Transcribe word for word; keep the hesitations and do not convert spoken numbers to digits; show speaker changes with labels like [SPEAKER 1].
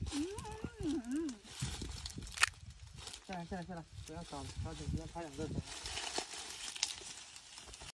[SPEAKER 1] 下来下来下来，不要找了，抓紧时间拍两个走。